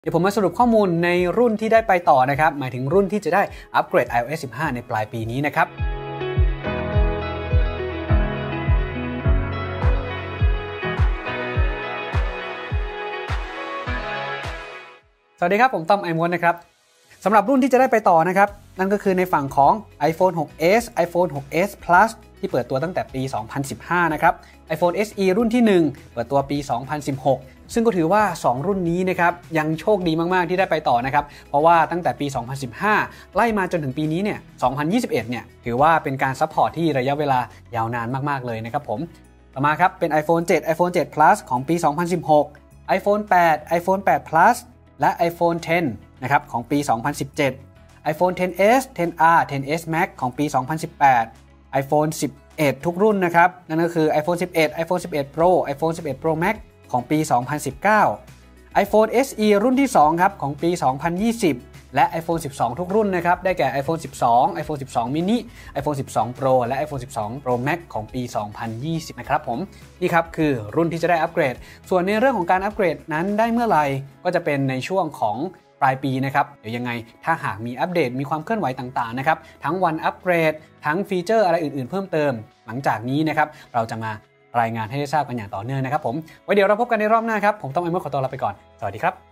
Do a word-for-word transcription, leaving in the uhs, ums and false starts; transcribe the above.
เดี๋ยวผมมาสรุปข้อมูลในรุ่นที่ได้ไปต่อนะครับหมายถึงรุ่นที่จะได้อัปเกรด ไอ โอ เอส สิบห้า ในปลายปีนี้นะครับสวัสดีครับผมต้อมไอมวนนะครับสำหรับรุ่นที่จะได้ไปต่อนะครับนั่นก็คือในฝั่งของ iPhone หกเอส iPhone หกเอส Plus ที่เปิดตัวตั้งแต่ปี สองพันสิบห้า นะครับ iPhone เอส อี รุ่นที่ หนึ่ง เปิดตัวปี สองพันสิบหก ซึ่งก็ถือว่า สอง รุ่นนี้นะครับยังโชคดีมากๆที่ได้ไปต่อนะครับเพราะว่าตั้งแต่ปี สองพันสิบห้า ไล่มาจนถึงปีนี้เนี่ย สองพันยี่สิบเอ็ด เนี่ยถือว่าเป็นการซัพพอร์ตที่ระยะเวลายาวนานมากๆเลยนะครับผมต่อมาครับเป็น iPhone เซเว่น iPhone เซเว่น Plus ของปี สองพันสิบหก iPhone แปด iPhone แปด Plus และ iPhone เท็น นะครับของปี สองพันสิบเจ็ด iPhone เท็น เอส เท็น อาร์ เท็น เอส Max ของปี สองพันสิบแปด iPhone สิบเอ็ด ทุกรุ่นนะครับนั่นก็คือ iPhone สิบเอ็ด iPhone สิบเอ็ด Pro iPhone สิบเอ็ด Pro Max ของปี สองพันสิบเก้า iPhone เอส อี รุ่นที่ สอง ครับของปี สองพันยี่สิบ และ iPhone สิบสอง ทุกรุ่นนะครับได้แก่ iPhone สิบสอง iPhone สิบสอง mini iPhone สิบสอง Pro และ iPhone สิบสอง Pro Max ของปี สองพันยี่สิบ นะครับผมนี่ครับคือรุ่นที่จะได้อัปเกรดส่วนในเรื่องของการอัปเกรดนั้นได้เมื่อไหร่ก็จะเป็นในช่วงของปลายปีนะครับเดี๋ยวยังไงถ้าหากมีอัปเดตมีความเคลื่อนไหวต่างๆนะครับทั้งวันอัปเกรดทั้งฟีเจอร์อะไรอื่นๆเพิ่มเติมหลังจากนี้นะครับเราจะมารายงานให้ได้ทราบกันอย่างต่อเนื่องนะครับผมไว้เดี๋ยวเราพบกันในรอบหน้าครับผมต้องไอมดขอตัวลาไปก่อนสวัสดีครับ